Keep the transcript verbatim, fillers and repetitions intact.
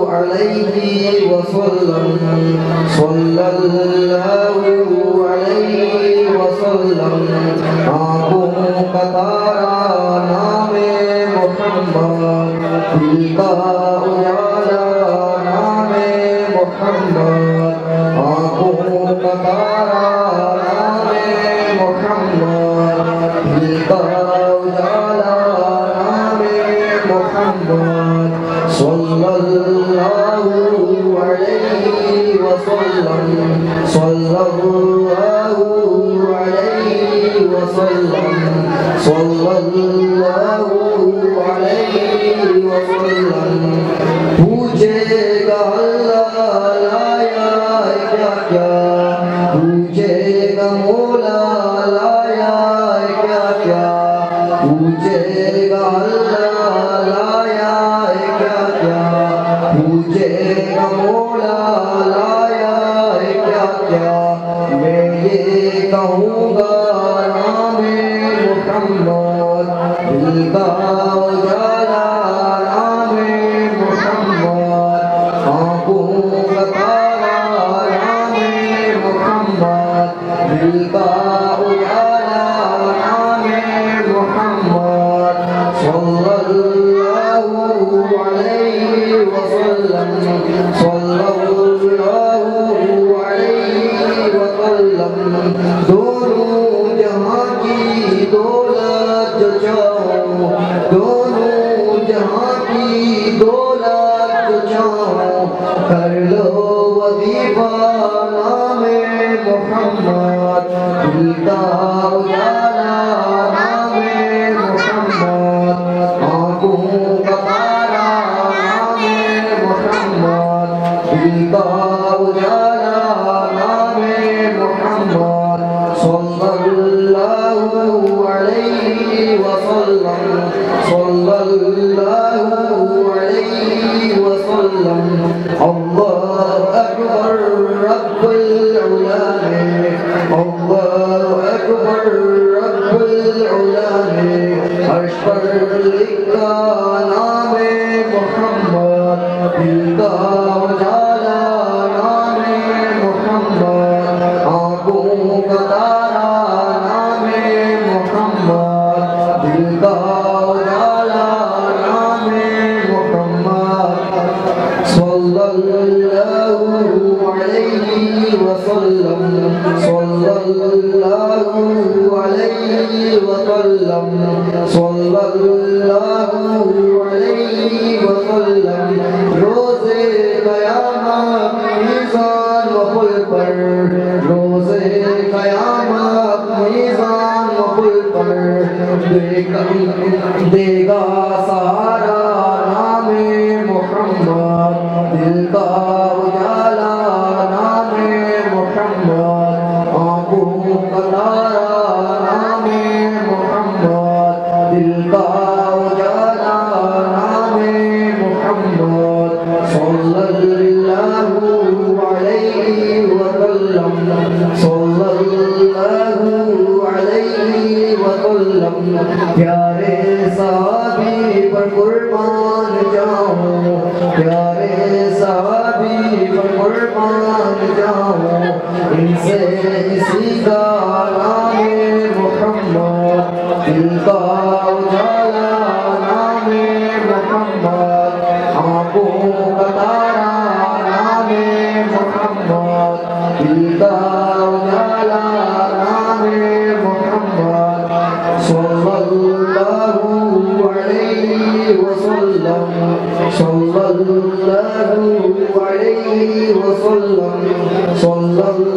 علیہ وسلم صلی اللہ علیہ وسلم آنکھوں کا تارا نام محمد دل کا اجالا نام محمد آنکھوں کا تارا نام محمد دل کا اجالا نام محمد صلی اللہ علیہ وسلم صلی اللہ علیہ وسلم صلی اللہ علیہ وسلم پوچھے گا اللہ لایا کیا کیا پوچھے گا مولا لایا کیا کیا پوچھے گا اللہ لایا کیا کیا پوچھے گا مولا لایا کیا کیا میں یہ کہوں گا نام محمد دل کا اجالا نام محمد آنکھوں کا تارا نام محمد دل کا اجالا نام محمد صلی اللہ علیہ وسلم صلی اللہ علیہ وسلم دونوں جہاں کی دولت جو چاہوں دونوں جہاں کی دولت جو چاہوں کر لو وظیفہ نام محمد دل کا اجالا نام محمد آنکھوں کا تارا نام محمد دل کا اجالا نام محمد صلی اللہ علیہ وسلم صلی اللہ علیہ وسلم اللہ اکبر رب العلا ہے اللہ اکبر رب العلا ہے عرش پر لکھا نام محمد دل کا اجالا نام محمد آنکھوں کا تارا نام محمد دل کا اجالا نام محمد صلی اللہ علیہ وسلم صلی اللہ علیہ وسلم صلی اللہ علیہ وسلم روز قیامت میزان و پل پر روز قیامت میزان و پل پر دے گا سہارا نام محمد دل کا اجالا نام محمد آنکھوں کا تارا نام محمد دل کا اجالا نام محمد صلی اللہ علیہ وسلم صلی اللہ علیہ وسلم پیارے صحابی پر قربان جاؤں پیارے صحابی پر قربان جاؤں ان سے اسی کا نام محمد دل کا اجالا نام محمد آنکھوں کا تارا نام محمد دل کا اجالا نام محمد صلی اللہ علیہ وسلم صلی اللہ علیہ وسلم صلی اللہ